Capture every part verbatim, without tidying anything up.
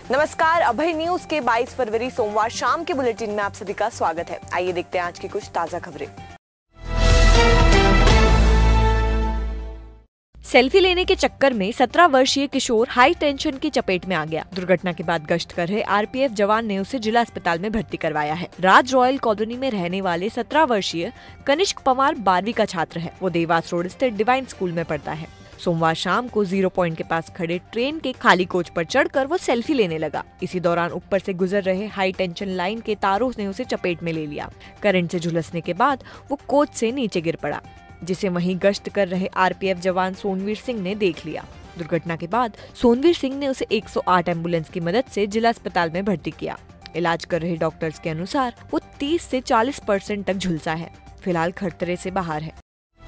नमस्कार, अभय न्यूज के बाईस फरवरी सोमवार शाम के बुलेटिन में आप सभी का स्वागत है। आइए देखते हैं आज की कुछ ताजा खबरें। सेल्फी लेने के चक्कर में सत्रह वर्षीय किशोर हाई टेंशन की चपेट में आ गया। दुर्घटना के बाद गश्त कर रहे आरपीएफ जवान ने उसे जिला अस्पताल में भर्ती करवाया है। राज रॉयल कॉलोनी में रहने वाले सत्रह वर्षीय कनिष्क पवार बारहवीं का छात्र है। वो देवास रोड स्थित डिवाइन स्कूल में पढ़ता है। सोमवार शाम को जीरो पॉइंट के पास खड़े ट्रेन के खाली कोच पर चढ़कर वो सेल्फी लेने लगा। इसी दौरान ऊपर से गुजर रहे हाई टेंशन लाइन के तारों ने उसे चपेट में ले लिया। करंट से झुलसने के बाद वो कोच से नीचे गिर पड़ा, जिसे वहीं गश्त कर रहे आरपीएफ जवान सोनवीर सिंह ने देख लिया। दुर्घटना के बाद सोनवीर सिंह ने उसे एक सौ आठ एम्बुलेंस की मदद से जिला अस्पताल में भर्ती किया। इलाज कर रहे डॉक्टर्स के अनुसार वो तीस से चालीस परसेंट तक झुलसा है। फिलहाल खतरे से बाहर है।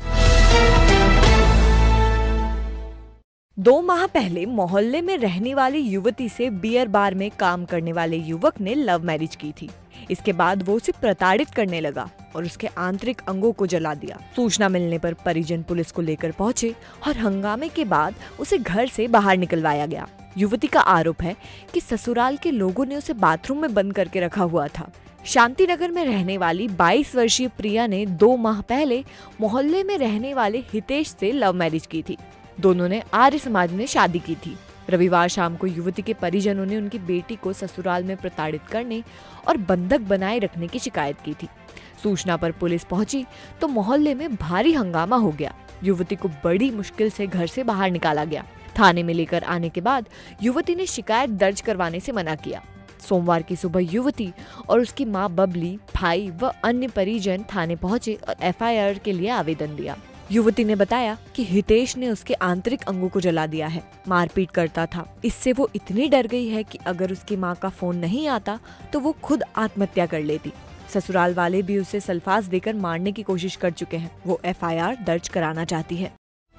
दो माह पहले मोहल्ले में रहने वाली युवती से बियर बार में काम करने वाले युवक ने लव मैरिज की थी। इसके बाद वो उसे प्रताड़ित करने लगा और उसके आंतरिक अंगों को जला दिया। सूचना मिलने पर परिजन पुलिस को लेकर पहुंचे और हंगामे के बाद उसे घर से बाहर निकलवाया गया। युवती का आरोप है कि ससुराल के लोगों ने उसे बाथरूम में बंद करके रखा हुआ था। शांति नगर में रहने वाली बाईस वर्षीय प्रिया ने दो माह पहले मोहल्ले में रहने वाले हितेश से लव मैरिज की थी। दोनों ने आर्य समाज में शादी की थी। रविवार शाम को युवती के परिजनों ने उनकी बेटी को ससुराल में प्रताड़ित करने और बंधक बनाए रखने की शिकायत की थी। सूचना पर पुलिस पहुंची तो मोहल्ले में भारी हंगामा हो गया। युवती को बड़ी मुश्किल से घर से बाहर निकाला गया। थाने में लेकर आने के बाद युवती ने शिकायत दर्ज करवाने से मना किया। सोमवार की सुबह युवती और उसकी मां बबली, भाई व अन्य परिजन थाने पहुंचे और एफ आई आर के लिए आवेदन दिया। युवती ने बताया कि हितेश ने उसके आंतरिक अंगों को जला दिया है, मारपीट करता था। इससे वो इतनी डर गई है कि अगर उसकी मां का फोन नहीं आता तो वो खुद आत्महत्या कर लेती। ससुराल वाले भी उसे सल्फास देकर मारने की कोशिश कर चुके हैं। वो एफ आई आर दर्ज कराना चाहती है।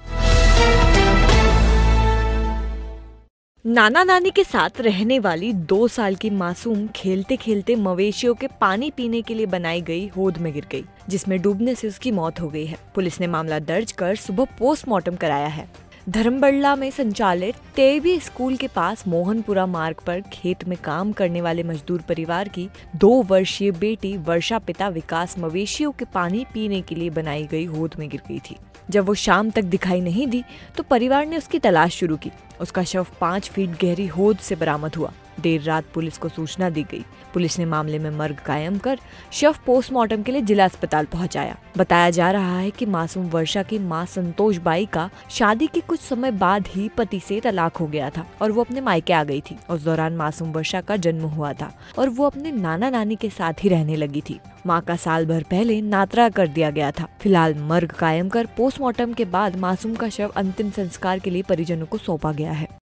नाना नानी के साथ रहने वाली दो साल की मासूम खेलते खेलते मवेशियों के पानी पीने के लिए बनाई गई होद में गिर गई, जिसमें डूबने से उसकी मौत हो गई है। पुलिस ने मामला दर्ज कर सुबह पोस्टमार्टम कराया है। धर्मबल्ला में संचालित टेबी स्कूल के पास मोहनपुरा मार्ग पर खेत में काम करने वाले मजदूर परिवार की दो वर्षीय बेटी वर्षा पिता विकास मवेशियों के पानी पीने के लिए बनाई गई होद में गिर गई थी। जब वो शाम तक दिखाई नहीं दी तो परिवार ने उसकी तलाश शुरू की। उसका शव पाँच फीट गहरी होद से बरामद हुआ। देर रात पुलिस को सूचना दी गई। पुलिस ने मामले में मर्ग कायम कर शव पोस्टमार्टम के लिए जिला अस्पताल पहुंचाया। बताया जा रहा है कि मासूम वर्षा की मां संतोष बाई का शादी के कुछ समय बाद ही पति से तलाक हो गया था और वो अपने मायके आ गई थी। उस दौरान मासूम वर्षा का जन्म हुआ था और वो अपने नाना नानी के साथ ही रहने लगी थी। मां का साल भर पहले नातरा कर दिया गया था। फिलहाल मर्ग कायम कर पोस्टमार्टम के बाद मासूम का शव अंतिम संस्कार के लिए परिजनों को सौंपा गया है।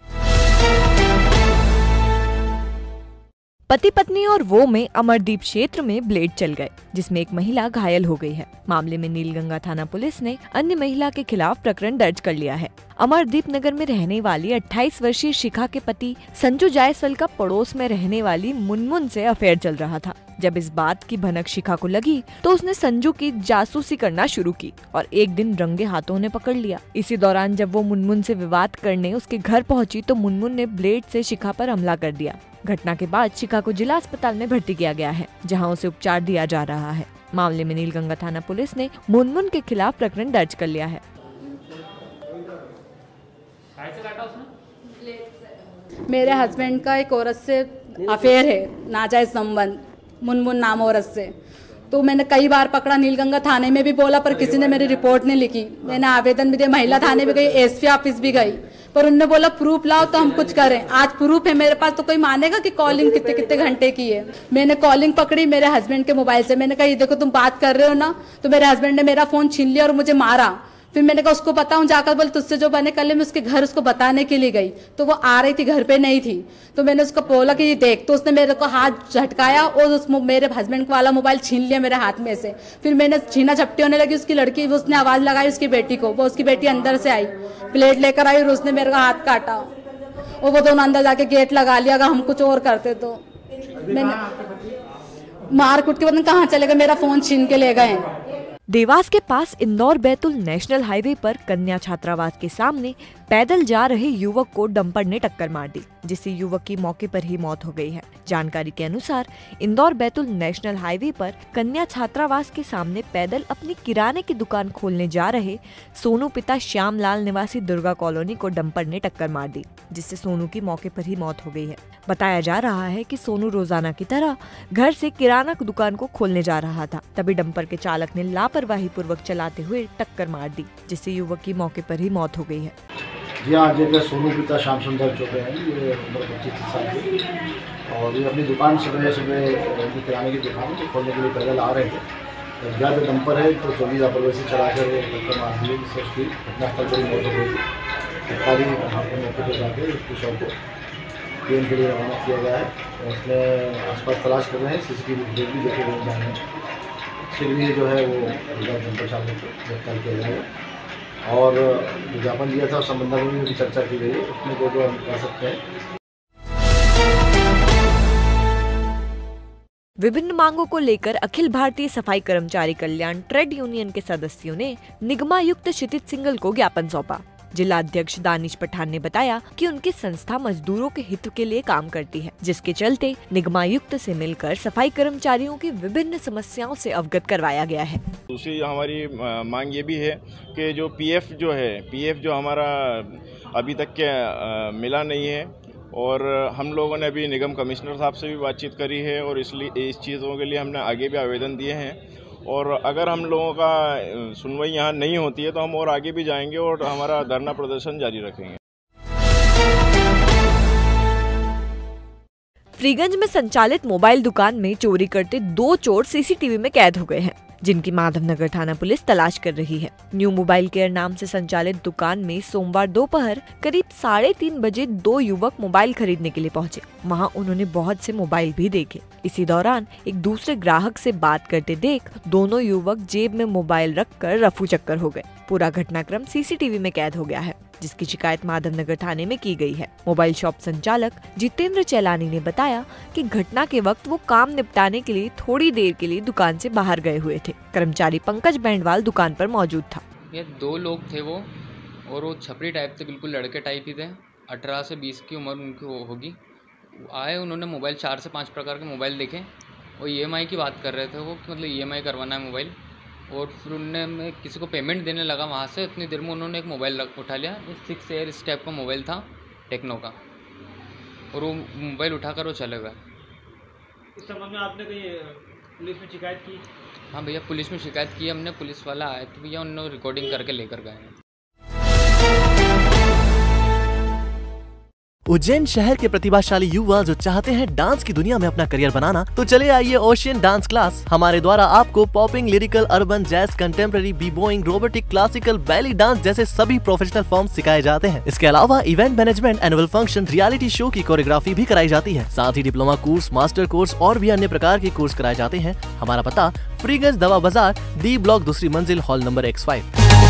पति पत्नी और वो में अमरदीप क्षेत्र में ब्लेड चल गए, जिसमें एक महिला घायल हो गई है। मामले में नीलगंगा थाना पुलिस ने अन्य महिला के खिलाफ प्रकरण दर्ज कर लिया है। अमरदीप नगर में रहने वाली अट्ठाईस वर्षीय शिखा के पति संजू जायसवाल का पड़ोस में रहने वाली मुनमुन से अफेयर चल रहा था। जब इस बात की भनक शिखा को लगी तो उसने संजू की जासूसी करना शुरू की और एक दिन रंगे हाथों ने पकड़ लिया। इसी दौरान जब वो मुनमुन से विवाद करने उसके घर पहुंची तो मुनमुन ने ब्लेड से शिखा पर हमला कर दिया। घटना के बाद शिखा को जिला अस्पताल में भर्ती किया गया है, जहां उसे उपचार दिया जा रहा है। मामले में नीलगंगा थाना पुलिस ने मुनमुन के खिलाफ प्रकरण दर्ज कर लिया है। मेरे हस्बैंड का एक औरत से अफेयर है, नाजायज संबंध, मुनमुन नाम औरत से। तो मैंने कई बार पकड़ा, नीलगंगा थाने में भी बोला पर किसी ने मेरी रिपोर्ट नहीं लिखी। मैंने आवेदन भी दिया, महिला थाने भी गई, एसपी ऑफिस भी गई, पर उन्होंने बोला प्रूफ लाओ तो हम कुछ करें। आज प्रूफ है मेरे पास तो कोई मानेगा कि कॉलिंग कितने कितने घंटे की है। मैंने कॉलिंग पकड़ी मेरे हस्बैंड के मोबाइल से। मैंने कहा ये देखो तुम बात कर रहे हो ना, तो मेरे हस्बैंड ने मेरा फोन छीन लिया और मुझे मारा। फिर मैंने कहा उसको बताऊं, जाकर बोले तुझसे जो बने कर ले। मैं उसके घर उसको बताने के लिए गई तो वो आ रही थी, घर पे नहीं थी। तो मैंने उसको बोला कि ये देख, तो उसने मेरे को हाथ झटकाया और उस मेरे हस्बैंड वाला मोबाइल छीन लिया मेरे हाथ में से। फिर मैंने छीना झपटी होने लगी उसकी लड़की, उसने आवाज लगाई उसकी बेटी को। वो उसकी बेटी अंदर से आई, प्लेट लेकर आई और उसने मेरे को हाथ काटा और वो दोनों अंदर जाके गेट लगा लिया। अगर हम कुछ और करते तो मैंने मार कुट के बाद कहाँ चले गए, मेरा फोन छीन के ले गए। देवास के पास इंदौर बैतुल नेशनल हाईवे पर कन्या छात्रावास के सामने पैदल जा रहे युवक को डंपर ने टक्कर मार दी, जिससे युवक की मौके पर ही मौत हो गई है। जानकारी के अनुसार इंदौर बैतुल नेशनल हाईवे पर कन्या छात्रावास के सामने पैदल अपनी किराने की दुकान खोलने जा रहे सोनू पिता श्यामलाल निवासी दुर्गा कॉलोनी को डंपर ने टक्कर मार दी, जिससे सोनू की मौके पर ही मौत हो गई है। बताया जा रहा है कि सोनू रोजाना की तरह घर से किराना दुकान को खोलने जा रहा था, तभी डंपर के चालक ने लापरवाही पूर्वक चलाते हुए टक्कर मार दी, जिससे युवक की मौके पर ही मौत हो गई है। जी हाँ, जगह सोनू पिता श्याम सुंदर चौके हैं, ये उम्र पच्चीस साल की, और ये अपनी दुकान सुबह सुबह अपनी किराने की दुकान को खोलने के लिए पैदल आ रहे थे। जब जो डंपर है तो चौबीस लापरवाही से चला कर वो टक्कर मार दी, जिससे उसकी घटनास्थल पर ही मौत हो गई थी। सरकारी मौके पर जाकर उसकी शव को पीएम के लिए रवाना किया गया है, और उसमें आसपास तलाश कर रहे हैं, सीसीटीवी फुटेज भी देखे गए जा रहे हैं। शीघ्र ही जो है वो डंपर चालक को गिरफ्तार किया जाएगा, और जो ज्ञापन दिया था उस संबंध में भी चर्चा की गई है, उसमें जो जो हम कह सकते हैं। विभिन्न मांगों को लेकर अखिल भारतीय सफाई कर्मचारी कल्याण ट्रेड यूनियन के सदस्यों ने निगमायुक्त क्षितिज सिंघल को ज्ञापन सौंपा। जिला अध्यक्ष दानिश पठान ने बताया कि उनकी संस्था मजदूरों के हित के लिए काम करती है, जिसके चलते निगमायुक्त से मिलकर सफाई कर्मचारियों की विभिन्न समस्याओं से अवगत करवाया गया है। दूसरी हमारी मांग ये भी है कि जो पीएफ जो है पीएफ जो हमारा अभी तक के मिला नहीं है, और हम लोगों ने अभी निगम कमिश्नर साहब से भी बातचीत करी है, और इसलिए इस चीज़ों के लिए हमने आगे भी आवेदन दिए हैं, और अगर हम लोगों का सुनवाई यहाँ नहीं होती है तो हम और आगे भी जाएंगे और हमारा धरना प्रदर्शन जारी रखेंगे। फ्रीगंज में संचालित मोबाइल दुकान में चोरी करते दो चोर सीसीटीवी में कैद हो गए हैं, जिनकी माधवनगर थाना पुलिस तलाश कर रही है। न्यू मोबाइल केयर नाम से संचालित दुकान में सोमवार दोपहर करीब साढ़े तीन बजे दो युवक मोबाइल खरीदने के लिए पहुंचे। वहां उन्होंने बहुत से मोबाइल भी देखे। इसी दौरान एक दूसरे ग्राहक से बात करते देख दोनों युवक जेब में मोबाइल रखकर रफू चक्कर हो गए। पूरा घटनाक्रम सीसीटीवी में कैद हो गया है, जिसकी शिकायत माधवनगर थाने में की गई है। मोबाइल शॉप संचालक जितेंद्र चैलानी ने बताया कि घटना के वक्त वो काम निपटाने के लिए थोड़ी देर के लिए दुकान से बाहर गए हुए थे। कर्मचारी पंकज बैंडवाल दुकान पर मौजूद था। ये दो लोग थे वो, और वो छपरी टाइप थे, बिल्कुल लड़के टाइप ही थे। अठारह से बीस की उम्र उनकी होगी। आए, उन्होंने मोबाइल चार से पाँच प्रकार के मोबाइल देखे, और ई एम आई की बात कर रहे थे वो, मतलब ई एम आई करवाना है मोबाइल। और फिर उनने मैं किसी को पेमेंट देने लगा वहाँ से, उतनी देर में उन्होंने एक मोबाइल उठा लिया, सिक्स एयर इस टाइप का मोबाइल था टेक्नो का, और वो मोबाइल उठाकर वो चले गए। इस संबंध में आपने कहीं पुलिस में शिकायत की? हाँ भैया, पुलिस में शिकायत की हमने। पुलिस वाला आए थे भैया, उन्होंने रिकॉर्डिंग करके लेकर गए हैं। उज्जैन शहर के प्रतिभाशाली युवा जो चाहते हैं डांस की दुनिया में अपना करियर बनाना, तो चले आइए ओशियन डांस क्लास। हमारे द्वारा आपको popping, lyrical, urban, jazz, contemporary, B boying, robotic, classical, belly dance जैसे सभी प्रोफेशनल फॉर्म सिखाए जाते हैं। इसके अलावा event management, annual function, reality show की कोरियोग्राफी भी कराई जाती है। साथ ही डिप्लोमा कोर्स, मास्टर कोर्स और भी अन्य प्रकार के कोर्स कराए जाते हैं। हमारा पता फ्रीगंज दवा बाजार, डी ब्लॉक, दूसरी मंजिल, हॉल नंबर एक्स फाइव।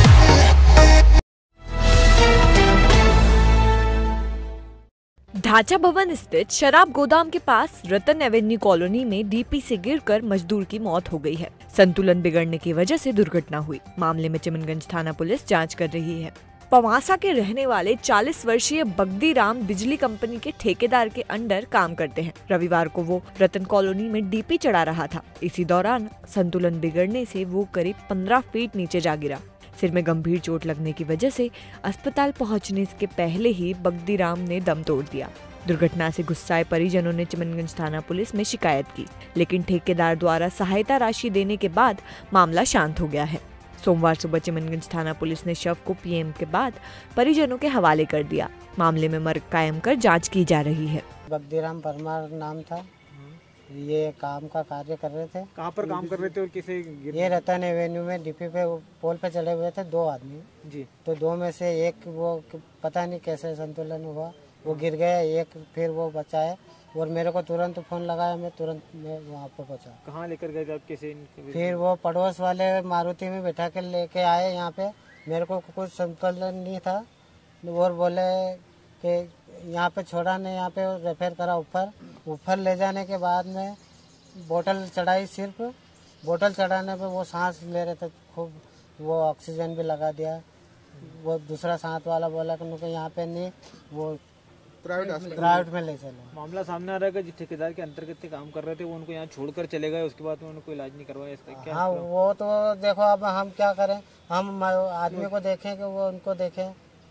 ढांचा भवन स्थित शराब गोदाम के पास रतन एवेन्यू कॉलोनी में डीपी से गिरकर मजदूर की मौत हो गई है। संतुलन बिगड़ने की वजह से दुर्घटना हुई। मामले में चिमनगंज थाना पुलिस जांच कर रही है। पवासा के रहने वाले चालीस वर्षीय बगदी राम बिजली कंपनी के ठेकेदार के अंडर काम करते हैं। रविवार को वो रतन कॉलोनी में डीपी चढ़ा रहा था। इसी दौरान संतुलन बिगड़ने से वो करीब पंद्रह फीट नीचे जा गिरा। सिर में गंभीर चोट लगने की वजह से अस्पताल पहुंचने के पहले ही बगदी राम ने दम तोड़ दिया। दुर्घटना से गुस्साए परिजनों ने चिमनगंज थाना पुलिस में शिकायत की, लेकिन ठेकेदार द्वारा सहायता राशि देने के बाद मामला शांत हो गया है। सोमवार सुबह चिमनगंज थाना पुलिस ने शव को पीएम के बाद परिजनों के हवाले कर दिया। मामले में मर्ग कायम कर जांच की जा रही है। बगदी राम परमार नाम था। ये काम का कार्य कर रहे थे। कहाँ पर काम कर रहे थे और किसे? ये रतन एवेन्यू में डीपी पे पोल पे चले हुए थे दो आदमी जी। तो दो में से एक वो पता नहीं कैसे संतुलन हुआ, वो गिर गया। एक फिर वो बचाए, और मेरे को तुरंत फोन लगाया, मैं तुरंत मैं वहाँ पे पहुँचा। कहाँ लेकर गए थे आप? किसे? फिर वो पड़ोस वाले मारुति में बैठा कर लेके आए यहाँ पे। मेरे को कुछ संतुलन नहीं था, और बोले कि यहाँ पे छोड़ा नहीं, यहाँ पे रेफर करा ऊपर। ऊपर ले जाने के बाद में बोतल चढ़ाई सिर्फ, बोतल चढ़ाने पे वो सांस ले रहे थे खूब, वो ऑक्सीजन भी लगा दिया। वो दूसरा साथ वाला बोला कि उनको यहाँ पे नहीं, वो प्राइवेट प्राइवेट में ले चले। मामला सामने आ रहा है कि जिस ठेकेदार के अंतर्गत काम कर रहे थे वो उनको यहाँ छोड़कर चले गए, उसके बाद में उनको इलाज नहीं करवाया। इसका क्या? हाँ वो तो देखो, अब हम क्या करें, हम आदमी को देखें कि वो उनको देखें।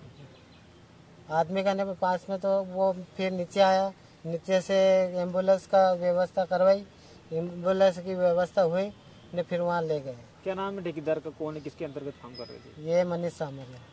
आदमी करने पे पास में तो वो फिर नीचे आया, नीचे से एम्बुलेंस का व्यवस्था करवाई, एम्बुलेंस की व्यवस्था हुई ने फिर वहाँ ले गए। क्या नाम है ठेकेदार का, कौन है, किसके अंतर्गत काम कर रहे थे? ये मनीष सामरिया।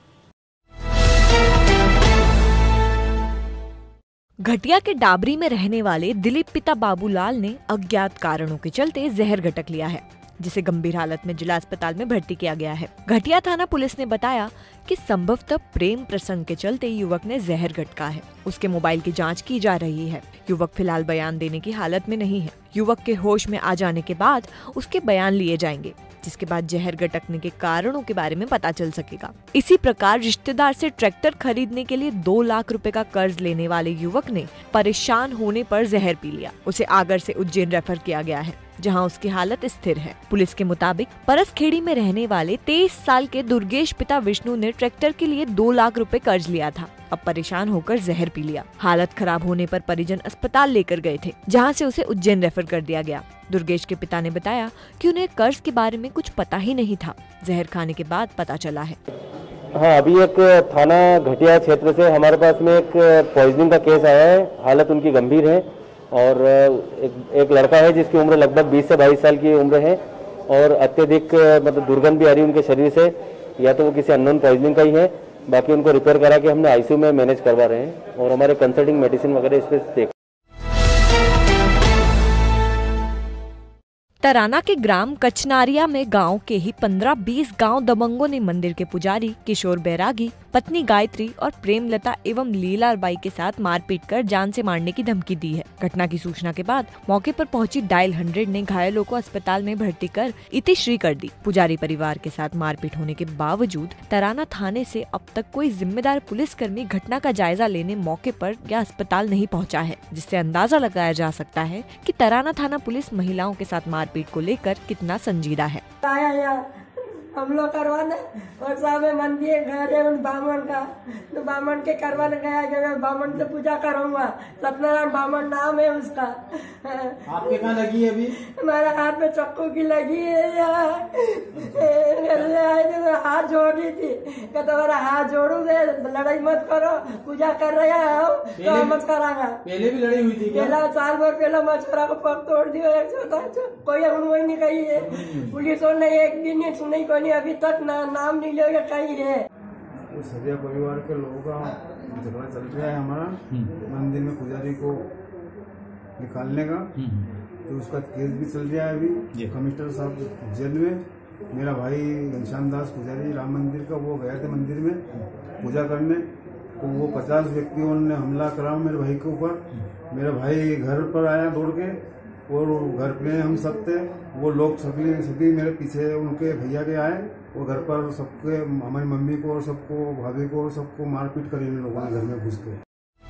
घटिया के डाबरी में रहने वाले दिलीप पिता बाबूलाल ने अज्ञात कारणों के चलते जहर गटक लिया है, जिसे गंभीर हालत में जिला अस्पताल में भर्ती किया गया है। घटिया थाना पुलिस ने बताया कि संभवतः प्रेम प्रसंग के चलते युवक ने जहर गटका है। उसके मोबाइल की जांच की जा रही है। युवक फिलहाल बयान देने की हालत में नहीं है। युवक के होश में आ जाने के बाद उसके बयान लिए जाएंगे, जिसके बाद जहर गटकने के कारणों के बारे में पता चल सकेगा। इसी प्रकार रिश्तेदार से ट्रैक्टर खरीदने के लिए दो लाख रुपए का कर्ज लेने वाले युवक ने परेशान होने पर जहर पी लिया। उसे आगर से उज्जैन रेफर किया गया है, जहां उसकी हालत स्थिर है। पुलिस के मुताबिक परसखेड़ी में रहने वाले तेईस साल के दुर्गेश पिता विष्णु ने ट्रैक्टर के लिए दो लाख रुपए कर्ज लिया था। अब परेशान होकर जहर पी लिया। हालत खराब होने पर परिजन अस्पताल लेकर गए थे, जहां से उसे उज्जैन रेफर कर दिया गया। दुर्गेश के पिता ने बताया कि उन्हें कर्ज के बारे में कुछ पता ही नहीं था। जहर खाने के बाद पता चला है। हाँ, अभी एक थाना घटिया क्षेत्र से हमारे पास में एक पॉइजनिंग का केस आया है। हालत उनकी गंभीर है और एक, एक लड़का है जिसकी उम्र लगभग बीस से बाईस साल की उम्र है और अत्यधिक मतलब दुर्गंध भी आ रही है उनके शरीर से। या तो वो किसी अननोन पॉइजनिंग का ही है। बाकी उनको रिपेयर करा के हमने आईसीयू में मैनेज करवा रहे हैं और हमारे कंसल्टिंग मेडिसिन वगैरह इस पे देख। तराना के ग्राम कचनारिया में गांव के ही पंद्रह बीस गांव दबंगों ने मंदिर के पुजारी किशोर बैरागी, पत्नी गायत्री और प्रेमलता एवं लीलाबाई के साथ मारपीट कर जान से मारने की धमकी दी है। घटना की सूचना के बाद मौके पर पहुंची डायल हंड्रेड ने घायलों को अस्पताल में भर्ती कर इतिश्री कर दी। पुजारी परिवार के साथ मारपीट होने के बावजूद तराना थाने से अब तक कोई जिम्मेदार पुलिसकर्मी घटना का जायजा लेने मौके पर या अस्पताल नहीं पहुँचा है, जिससे अंदाजा लगाया जा सकता है कि तराना थाना पुलिस महिलाओं के साथ मारपीट को लेकर कितना संजीदा है। हम लोग करवाने और साहब मंदिर घर है बामन का, तो बामन के करवाने गया कि मैं बामन से पूजा करूंगा। सत्यनारायण बामन नाम है उसका। आपके कहाँ लगी है अभी? हमारे हाथ में चक्कू की लगी है यार। आए थे तो हाथ जोड़ रही थी, कहते तुम्हारा हाथ जोड़ूंगे, लड़ाई मत करो, पूजा कर रहे हो तो मत करांगा। पहले भी लड़ाई हुई थी? पहला साल भर पहला मछुआरा को पग तोड़ दिया एक छोटा, कोई अनवही नहीं कही है। पुलिस ने एक दिन नहीं सुनी, कोई अभी तक ना, नाम नहीं लिया कहीं है। तो सरिया परिवार के लोगों का झगड़ा चल रहा है हमारा मंदिर में पुजारी को निकालने का, तो उसका केस भी चल रहा है अभी कमिश्नर साहब जेल में। मेरा भाई घनश्याम दास पुजारी राम मंदिर का, वो गए थे मंदिर में पूजा करने, तो वो पचास व्यक्तियों ने हमला करा मेरे भाई के ऊपर। मेरा भाई घर पर आया दौड़ के और घर पे हम सब थे, वो लोग सभी सभी मेरे पीछे उनके भैया के आए, वो घर पर सबके हमारी मम्मी को और सबको भाभी को और सबको मारपीट करी इन लोगों ने घर में घुस के।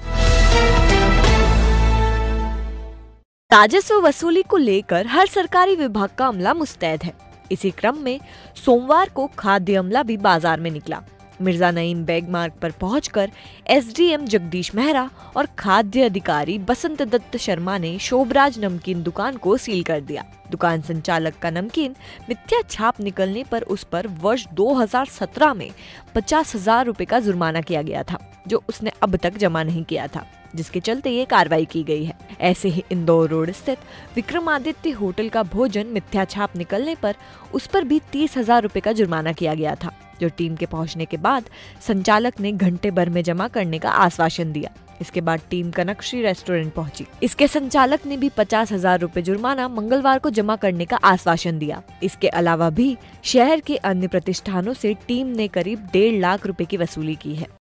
राजस्व वसूली को लेकर हर सरकारी विभाग का अमला मुस्तैद है। इसी क्रम में सोमवार को खाद्य अमला भी बाजार में निकला। मिर्जा नईम बैग मार्ग पर पहुंचकर एसडीएम जगदीश मेहरा और खाद्य अधिकारी बसंत दत्त शर्मा ने शोभराज नमकीन दुकान को सील कर दिया। दुकान संचालक का नमकीन मिथ्या छाप निकलने पर उस पर वर्ष दो हज़ार सत्रह में पचास हजार रूपए का जुर्माना किया गया था, जो उसने अब तक जमा नहीं किया था, जिसके चलते ये कार्रवाई की गई है। ऐसे ही इंदौर रोड स्थित विक्रमादित्य होटल का भोजन मिथ्या छाप निकलने पर उस पर भी तीस हजार रूपए का जुर्माना किया गया था, जो टीम के पहुंचने के बाद संचालक ने घंटे भर में जमा करने का आश्वासन दिया। इसके बाद टीम कनकश्री रेस्टोरेंट पहुंची। इसके संचालक ने भी पचास हजार रूपए जुर्माना मंगलवार को जमा करने का आश्वासन दिया। इसके अलावा भी शहर के अन्य प्रतिष्ठानों से टीम ने करीब डेढ़ लाख रुपए की वसूली की है।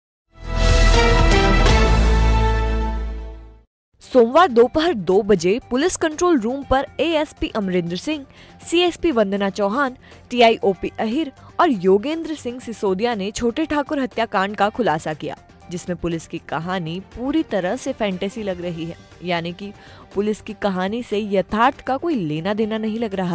सोमवार दोपहर दो बजे पुलिस कंट्रोल रूम पर ASP Amarinder Singh, CSP Vandana Chauhan, TIOP Ahir और योगेंद्र सिंह सिसोदिया ने छोटे ठाकुर हत्याकांड का खुलासा किया, जिसमें पुलिस की कहानी पूरी तरह से फैंटेसी लग रही है। यानी कि पुलिस की कहानी से यथार्थ का कोई लेना देना नहीं लग रहा था।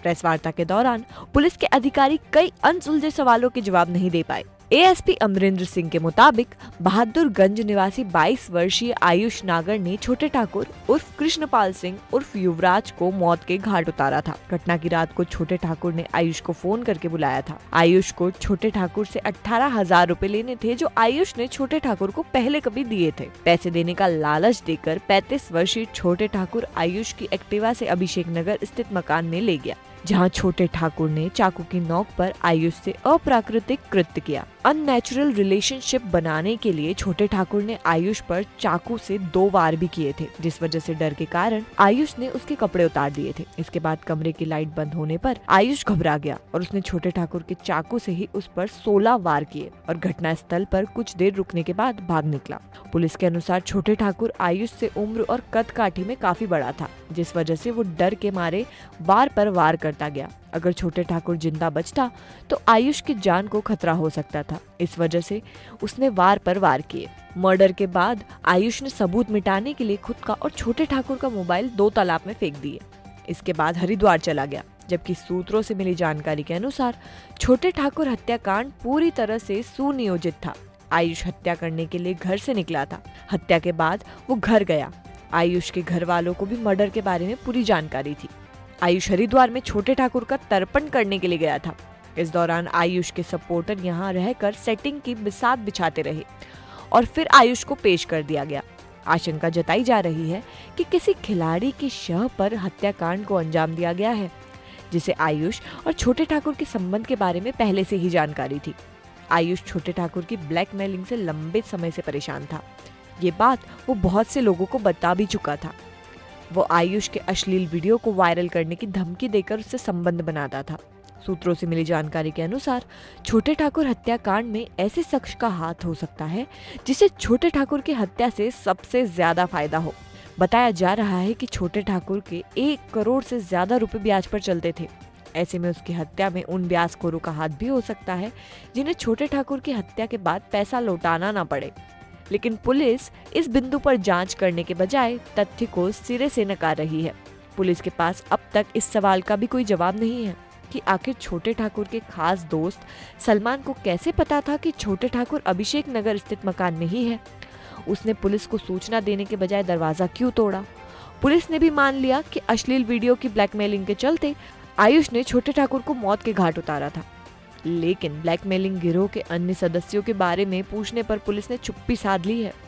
प्रेस वार्ता के दौरान पुलिस के अधिकारी कई अनसुलझे सवालों के जवाब नहीं दे पाए। एएसपी अमरिंदर सिंह के मुताबिक बहादुरगंज निवासी बाईस वर्षीय आयुष नागर ने छोटे ठाकुर उर्फ कृष्णपाल सिंह उर्फ युवराज को मौत के घाट उतारा था। घटना की रात को छोटे ठाकुर ने आयुष को फोन करके बुलाया था। आयुष को छोटे ठाकुर से अठारह हजार रूपए लेने थे, जो आयुष ने छोटे ठाकुर को पहले कभी दिए थे। पैसे देने का लालच देकर पैंतीस वर्षीय छोटे ठाकुर आयुष की एक्टिवा से अभिषेक नगर स्थित मकान में ले गया, जहां छोटे ठाकुर ने चाकू की नोक पर आयुष से अप्राकृतिक कृत्य किया। अननेचुरल रिलेशनशिप बनाने के लिए छोटे ठाकुर ने आयुष पर चाकू से दो वार भी किए थे, जिस वजह से डर के कारण आयुष ने उसके कपड़े उतार दिए थे। इसके बाद कमरे की लाइट बंद होने पर आयुष घबरा गया और उसने छोटे ठाकुर के चाकू से ही उस पर सोलह वार किए और घटना स्थल पर कुछ देर रुकने के बाद भाग निकला। पुलिस के अनुसार छोटे ठाकुर आयुष से उम्र और कद काठी में काफी बड़ा था, जिस वजह से वो डर के मारे वार पर वार करता गया। अगर छोटे ठाकुर जिंदा बचता तो आयुष की जान को खतरा हो सकता था, इस वजह से उसने वार पर वार किए। मर्डर के बाद आयुष ने सबूत मिटाने के लिए खुद का और छोटे ठाकुर का मोबाइल दो तालाब में फेंक दिए। इसके बाद हरिद्वार चला गया, जबकि सूत्रों से मिली जानकारी के अनुसार छोटे ठाकुर हत्याकांड पूरी तरह से सुनियोजित था। आयुष हत्या करने के लिए घर से निकला था। हत्या के बाद वो घर गया। आयुष के घर वालों को भी मर्डर के बारे में पूरी जानकारी थी। आयुष हरिद्वार में छोटे ठाकुर का तर्पण करने के लिए गया था। इस दौरान आयुष के सपोर्टर यहां रहकर सेटिंग की बिसात बिछाते रहे और फिर आयुष को पेश कर दिया गया। आशंका जताई जा रही है कि किसी खिलाड़ी की शह पर हत्याकांड को अंजाम दिया गया है, जिसे आयुष और छोटे ठाकुर के संबंध के बारे में पहले से ही जानकारी थी। आयुष छोटे ठाकुर की ब्लैकमेलिंग से लंबे समय से परेशान था। ये बात वो बहुत से लोगों को बता भी चुका था। वो आयुष के अश्लील वीडियो को वायरल करने की धमकी देकर उससे संबंध बनाता था। सूत्रों से मिली जानकारी के अनुसार छोटे ठाकुर हत्याकांड में ऐसे शख्स का हाथ हो सकता है जिसे छोटे ठाकुर की हत्या से सबसे ज्यादा फायदा हो। बताया जा रहा है कि छोटे ठाकुर के एक करोड़ से ज्यादा रुपए ब्याज पर चलते थे। ऐसे में उसकी हत्या में उन ब्याजखोरों का हाथ भी हो सकता है जिन्हें छोटे ठाकुर की हत्या के बाद पैसा लौटाना ना पड़े। लेकिन पुलिस इस बिंदु पर जांच करने के बजाय तथ्य को सिरे से नकार रही है। पुलिस के पास अब तक इस सवाल का भी कोई जवाब नहीं है कि आखिर छोटे ठाकुर के खास दोस्त सलमान को कैसे पता था कि छोटे ठाकुर अभिषेक नगर स्थित मकान में ही है। उसने पुलिस को सूचना देने के बजाय दरवाजा क्यों तोड़ा। पुलिस ने भी मान लिया कि अश्लील वीडियो की ब्लैकमेलिंग के चलते आयुष ने छोटे ठाकुर को मौत के घाट उतारा था। लेकिन ब्लैकमेलिंग गिरोह के अन्य सदस्यों के बारे में पूछने पर पुलिस ने चुप्पी साध ली है।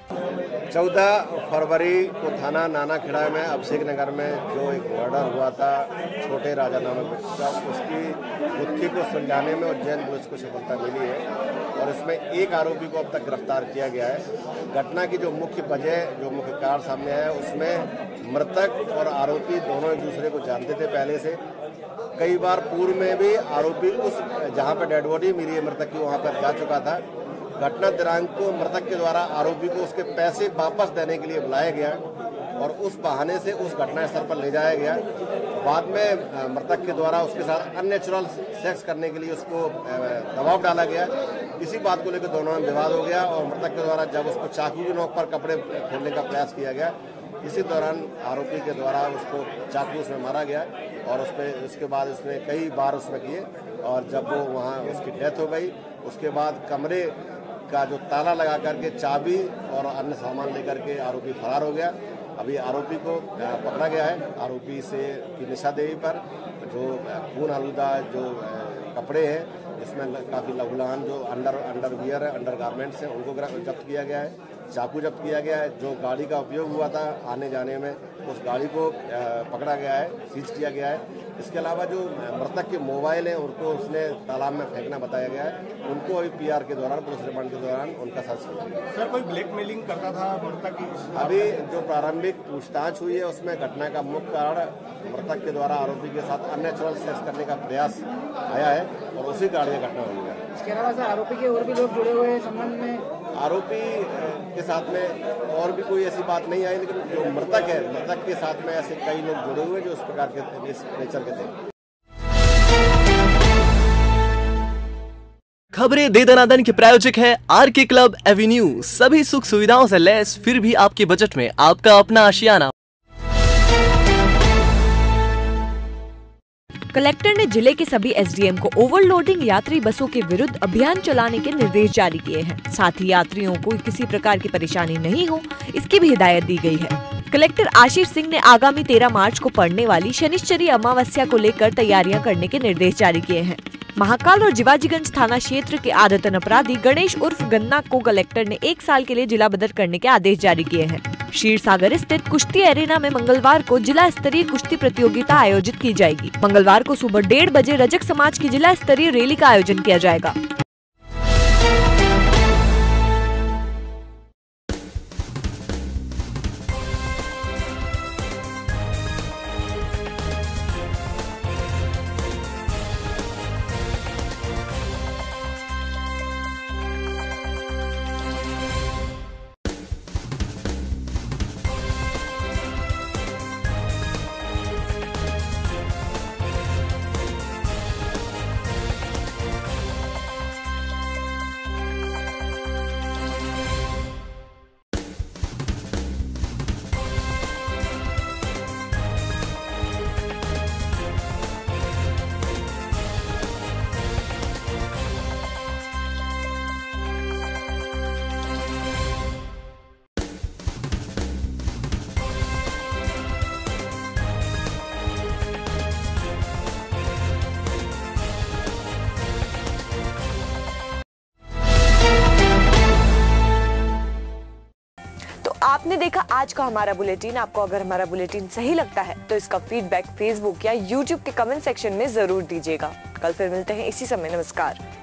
चौदह फरवरी को थाना नानाखेड़ा में अभिषेक नगर में जो एक मर्डर हुआ था छोटे राजा नामक व्यक्ति का, उसकी गुत्थी को सुलझाने में उज्जैन पुलिस को सफलता मिली है और इसमें एक आरोपी को अब तक गिरफ्तार किया गया है। घटना की जो मुख्य वजह, जो मुख्य कारण सामने आया, उसमें मृतक और आरोपी दोनों एक दूसरे को जानते थे पहले से। कई बार पूर्व में भी आरोपी उस जहां पर डेड बॉडी मिली है मृतक की, वहां पर जा चुका था। घटना दिनांक को मृतक के द्वारा आरोपी को उसके पैसे वापस देने के लिए बुलाया गया और उस बहाने से उस घटनास्थल पर ले जाया गया। बाद में मृतक के द्वारा उसके साथ अननेचुरल सेक्स करने के लिए उसको दबाव डाला गया। इसी बात को लेकर दोनों में विवाद हो गया और मृतक के द्वारा जब उसको चाकू की नोक पर कपड़े खोलने का प्रयास किया गया, इसी दौरान आरोपी के द्वारा उसको चाकू उसमें मारा गया और उस पर उसके बाद उसने कई बार उसमें किए और जब वो वहाँ उसकी डेथ हो गई, उसके बाद कमरे का जो ताला लगा करके चाबी और अन्य सामान लेकर के आरोपी फरार हो गया। अभी आरोपी को पकड़ा गया है। आरोपी से की निशादेही पर जो खून आलूदा जो कपड़े हैं, इसमें काफ़ी लघुलहान जो अंडर अंडरवियर है, अंडर गारमेंट्स हैं, उनको जब्त किया गया है। चाकू जब्त किया गया है। जो गाड़ी का उपयोग हुआ था आने जाने में, उस गाड़ी को पकड़ा गया है, सीज किया गया है। इसके अलावा जो मृतक के मोबाइल हैं उनको उसने तालाब में फेंकना बताया गया है। उनको अभी पीआर के दौरान, पुलिस रिमांड के दौरान उनका सर्च किया गया। सर, कोई ब्लैकमेलिंग करता था मृतक की? अभी जो प्रारंभिक पूछताछ हुई है उसमें घटना का मुख्य कारण मृतक के द्वारा आरोपी के साथ अननेचुरल सेक्स करने का प्रयास आया है और उसी कारण यह घटना हुई है। इसके अलावा सर आरोपी के और भी लोग जुड़े हुए हैं संबंध में? आरोपी के साथ में और भी कोई ऐसी बात नहीं आई, लेकिन जो मृतक है, मृतक के साथ में ऐसे कई लोग जुड़े हुए जो इस प्रकार के इस नेचर के थे। खबरें दे दनादन के प्रायोजक है आर के क्लब एवेन्यू। सभी सुख सुविधाओं से लैस, फिर भी आपके बजट में आपका अपना आशियाना। कलेक्टर ने जिले के सभी एसडीएम को ओवरलोडिंग यात्री बसों के विरुद्ध अभियान चलाने के निर्देश जारी किए हैं। साथ ही यात्रियों को किसी प्रकार की परेशानी नहीं हो, इसकी भी हिदायत दी गई है। कलेक्टर आशीष सिंह ने आगामी तेरह मार्च को पड़ने वाली शनिश्चरी अमावस्या को लेकर तैयारियां करने के निर्देश जारी किए हैं। महाकाल और जिवाजीगंज थाना क्षेत्र के आदतन अपराधी गणेश उर्फ गन्ना को कलेक्टर ने एक साल के लिए जिला बदर करने के आदेश जारी किए हैं। क्षीर सागर स्थित कुश्ती एरेना में मंगलवार को जिला स्तरीय कुश्ती प्रतियोगिता आयोजित की जाएगी। मंगलवार को सुबह डेढ़ बजे रजक समाज की जिला स्तरीय रैली का आयोजन किया जाएगा। आपने देखा आज का हमारा बुलेटिन। आपको अगर हमारा बुलेटिन सही लगता है तो इसका फीडबैक फेसबुक या यूट्यूब के कमेंट सेक्शन में जरूर दीजिएगा। कल फिर मिलते हैं इसी समय। नमस्कार।